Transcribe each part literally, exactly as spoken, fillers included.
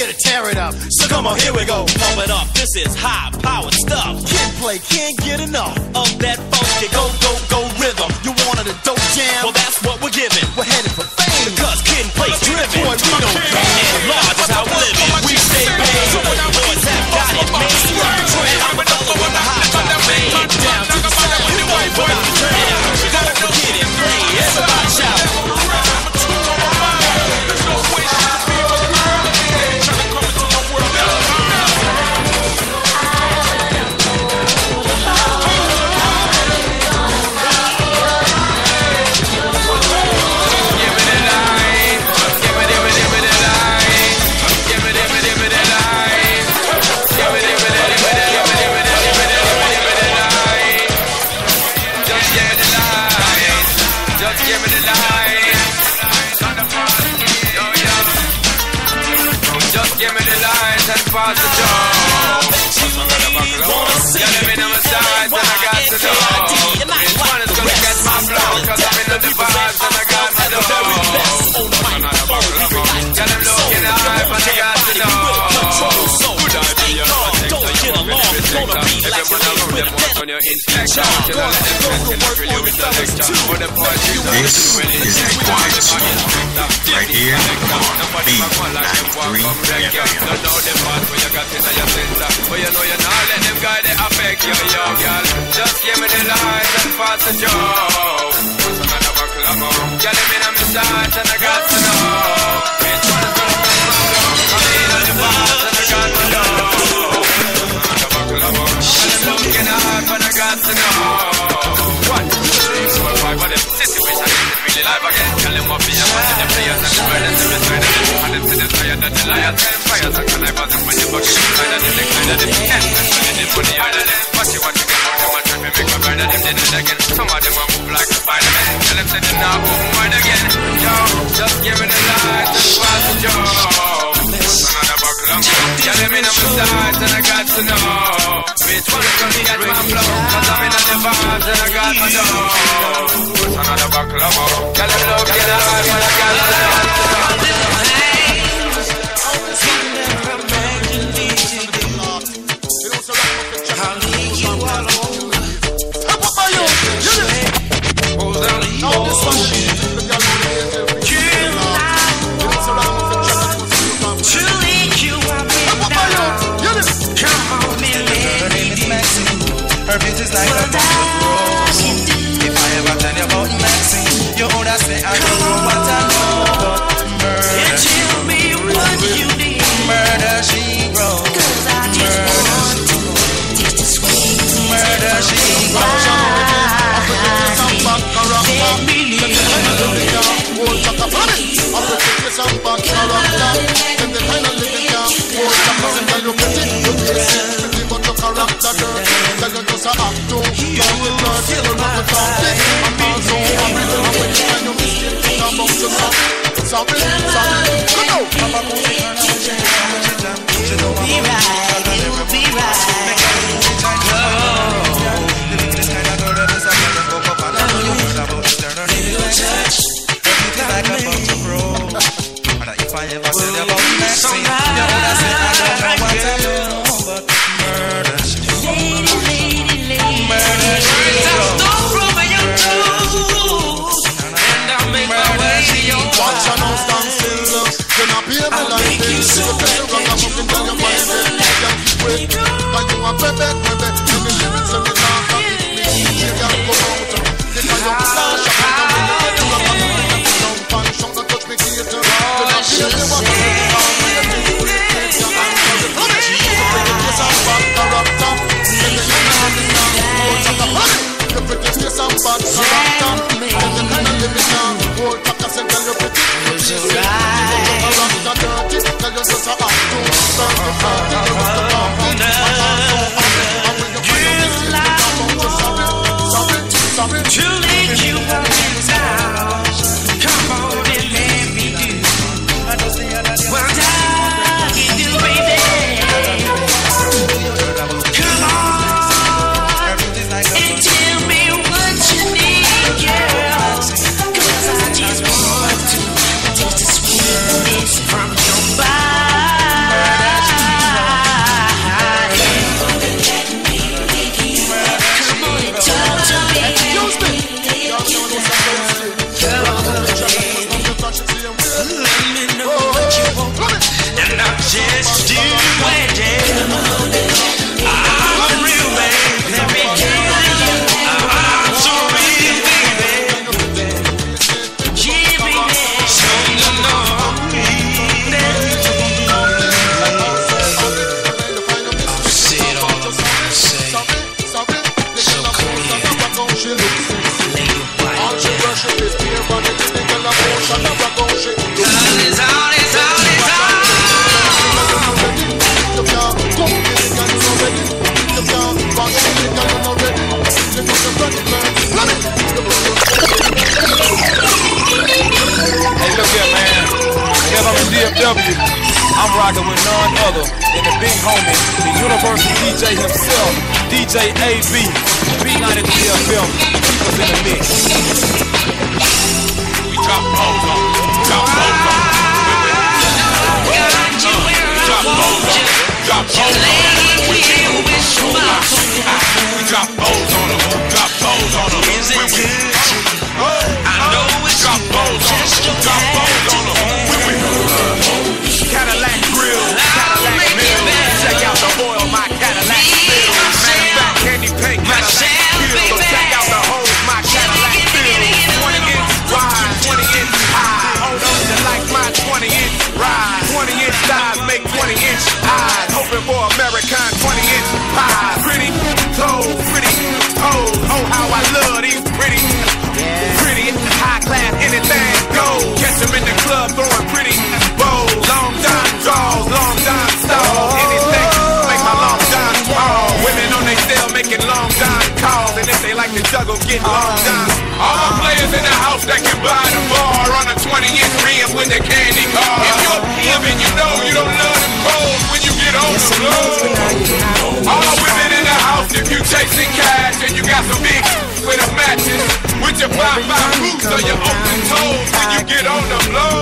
to tear it up. So come on, here we go. Pump it up, this is high powered stuff. Kid Play can't get enough of that funky go, go, go rhythm. You wanted a dope jam? Well, that's what we're giving. We're headed for fame, because Kid Play's driven. Boy, we don't care. And large is how we live it. We stay paid. Boys have got it made. And I'm a fellow with the high top made. Down to the sound, you won't work the trail. Don't forget it, play. Everybody shout. Pass the job. Yeah, let me know my size and I got to know. Which one is gonna get my flow? Cause I'm in the vibes and I got my dough. Another buckle of them. Yeah, them looking high and I got to know. Good idea. Don't get along. Gonna be like a lady with a death. On your inspection. Till I let them test and I really with the lecture. For the party, this is the Quiet Zone. Right here on B ninety-three F M. Where you got it in your center, but you know you're not let them guide it affect you, yo, girl. Just give me the light and pass the joke. What's another buckle of more? Girl, let me know my size and I got to know. Which one is gonna come from? I'm in on the bars and I got to know. Another buckle of more. Girl, I'm looking hard but I got to know. One, two, three, four, five, but the situation is really live again. Girl, them up here, but the players and the brothers and the side of them. And them to the tired that the liars and fires and can I pass them when you bucket the side of them, the kind of them. And when they put the other them, watch you, watch you get out, them and try to make a brother them did it again. Some of them will move like a Spider-Man. Tell them say them now move wide again. Yo, just give me the light and pass the job. What's another buckle of more? Yeah, them in on my sides and I got to know. Which one is gonna get my flow? Cause I'm in on the vibes and I got my dough. What's another buckle of more? Yeah, them looking high but I got to know. Her beauty's like a box of rose. If I ever tell you about Maxine, you would have say I don't know what I know about murder. Tell me what you did. Murder she wrote. Cause I just want to taste the sweet. Murder she wrote. Let me leave. Character girl, tell you just a act to. You will not feel the love without it. I'm also a rhythm when you find your mistake. Think about yourself. Sorry, sorry. Come on. Papa goes to turn on the channel. Be right, you will be right. Living this kind of girl that is a kind of go up and down. You heard about the turn on the touch. Everything like a bunch of rose. And if I ever said about Maxine, you would have said I don't know what I know. So you can you are baby, baby, you can live it so you can't forgive me. You can't go out because you're stash up and I'm in the middle of a don't punch on the touch me theater. Then I feel you want to be on me and you will take your hand for the money. So pretty face and bad character. Then you kind of live it now. Hold up the honey. You pretty face and bad character. Then you kind of live it now. Hold back and say tell you pretty. It's alright. Tell you just a act to serve the party, you must have come and when you find your mistake, you come out to sorry, sorry, sorry. Truly you are in this house. Come on and let me do what I can do, baby. Come on and tell me what you need, girl. Cause I just want to taste the sweetness from your body. let's do it, yeah. I'm a real man, let me give you. I'm so real, baby. Give me that. So you know me. I'll say it all I wanna say. So come here. Lay your body down. All is all is all is all. Hey, look here, man. If I'm in D F W, I'm rocking with none other than the big homie, the Universal D J himself, D J A B, B ninety-three F M. Keep us in the mix. We drop bones on them. Drop bones on them. Drop bones on them. Drop bones on them. We drop bones on them. Drop bones on them. Is it good to you? I know it's drop bones on them. Drop bones on them. Cadillac grill, Cadillac mill. Check out the oil, my Cadillac mill. Matter of fact, candy paint, Cadillac kill. Check out the holes, my Cadillac fill. twenty inch wide, twenty inch high. Hold on to like my twenty inch ride. twenty inch thighs make twenty inch eyes. Hoping for American twenty inch pie. Pretty toes, pretty toes. Oh, how I love these pretty, pretty high class, anything goes. Catch them in the club throwing pretty bows. Long time draws, long time stalls. Anything make my long time tall. Women on they cell making long time calls. And if they like to juggle, get long time. All my players in the house that can buy the bar on a twenty inch rim with the candy car. If you're a pimp and you know you don't love them cold when you get on the floor. All my women in the house, if you chasing cash and you got some big with a matches, with your five five boots or your open toes when you get on the floor.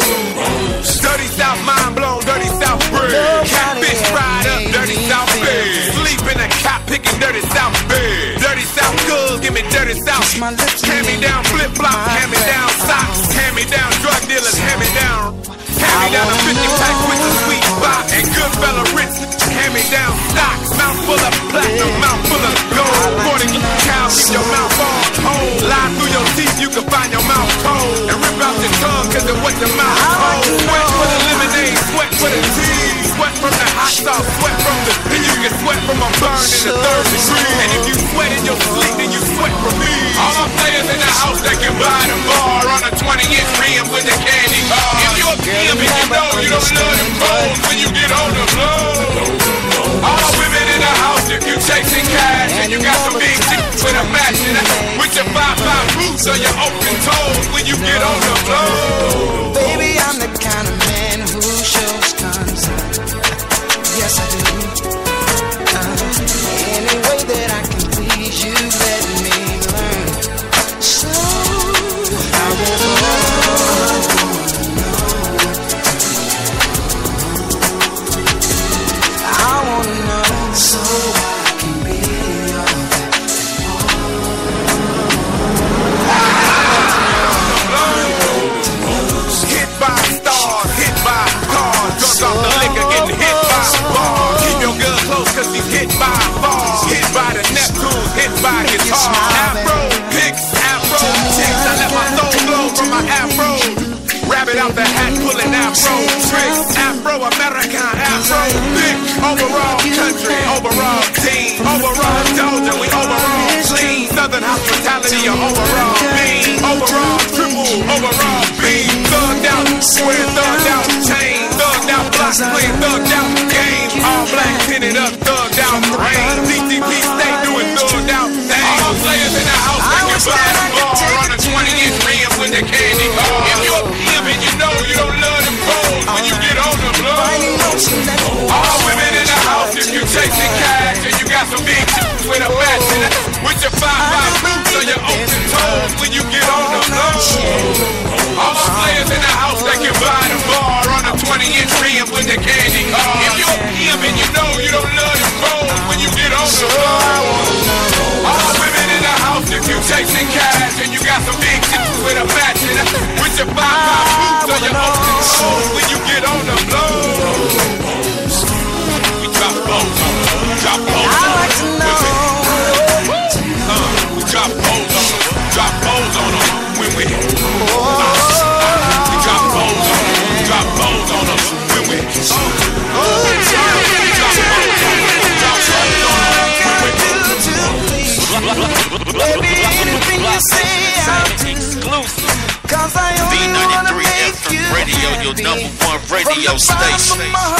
Dirty South mind blown, dirty South bread. Catfish fried up, dirty South bed. Sleep in a cop picking dirty South bed. Dirty South goods, give me dirty South. Hand me down flip flops, hand me down socks. Hand me down drug dealers, hand me down. Hand me down a fifty pack with a sweet spot. And good fella rich, hand me down stocks. Mouth full of platinum, mouth full of gold. forty cows, keep your mouth on hold. Lie through your teeth, you can find your mouth cold. And rip out your tongue, cause it was your mouth cold. Sweat for the lemonade, sweat for the tea. Sweat from the hot sauce, sweat from the, and you can sweat from a burn in the third degree. And if you sweat in your sleep, then you sweat from me. All my players in the house that can buy the bar on a twenty inch rim with the candy car. If you a pimp and you know you don't love them cold when you get on the floor. All my women in the house, if you chasing cash and you got some big chicks with a match with your five five boots or your open toes when you get on the floor. Baby, I'm the kind of man who shows concern. Yes, I do. Uh, any way that I can please you, let me learn. So I will I wanna know, so I can be your hit by stars, hit by cars, drunk off the liquor, getting hit by bars. Keep your girl close cause she's hit by bars. Hit by the Neptunes, hit by guitar. Afro, picks, afro, chicks. I let my soul glow from my afro. Rabbit out the hat, pulling afro tricks. Afro American, afro thick. Overall country, overall team. Overall Georgia, we overall clean. Southern hospitality, or overall beam. Overall triple, overall beam. Thugged out, square thugged out chain. Thugged out block, clean, thugged out game. All black tinted up, thugged out rain. D T P stay doing thugged out things. All players in the house that can buy the bar on a twenty inch rim with the candy car. If you a pimp and you know you don't love them cold when you get on the floor. All women in the house, if you chasing cash and you got some big chicks with a match with your five five boots or your open toes when you get on the floor. All my players in the house that can buy the bar on a twenty inch rim with the candy car. If you a pimp and you know you don't love them Baby, anything you say, I'll do. Cause I only wanna make you happy. Radio, your number one radio From the bottom station. of my